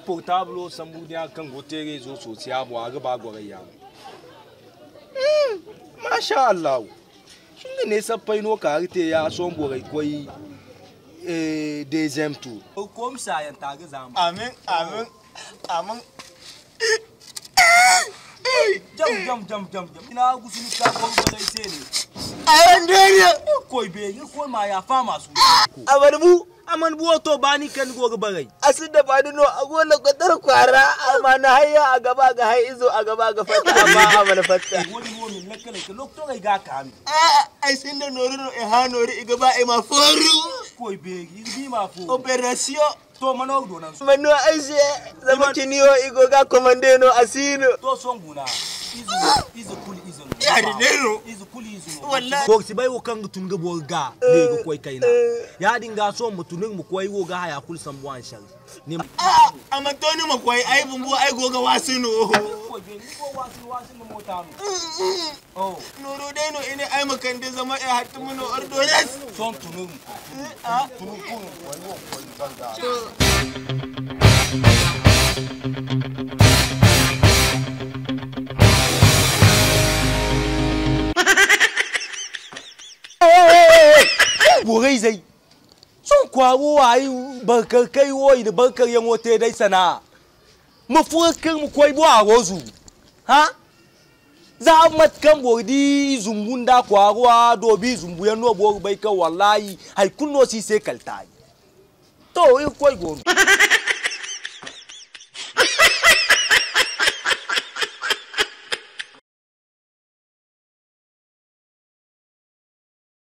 portable sambudia kan gotere zo sosai abu a gaba gorayya masha Allah shin ne saffai no ka rite ya son borai koi deuxième tour ko msa yan tage zama amin jam ina gusuni ka ko borai sai ne ayan dariya koi be ko ma ya fama su abarbu aman buwato bani kan goga barai asin da bani no agola kwadar kwara amma na hayya a gaba ga hay izo a gaba ga fata amma amana fata woni woni nakale ke lokto ga ga kan ai sin da nori no e ha nori e gaba e ma foru koi be bi ma fo operation to mano do nan mano aise zama kiniyo igo ga komande no asino to songuna izu kuli izu yari nero izu kuli izu wallahi ko si bai wo kan tun ga bolga ne ga koi kaina ya dinga so mutunin mu koi wo ga haya kul san buwan shan ne amma to ni mu koi ai bumbu ai goga wasino ko be ni ko wasino mota no oh noro dai no ine ai makande zama ai hatta mu no ordores son tunun tunun kun wani wo koi banga borai zai sun kwawo ayi barkar kai woi da barkar yan wote dai sana mu furkar mu koi bo a rozu ha za mat kan bodi zumbunda kwaruwa dobi zumbu yan no bo bai ka wallahi hay kunno si sai kaltai to yi koi gonu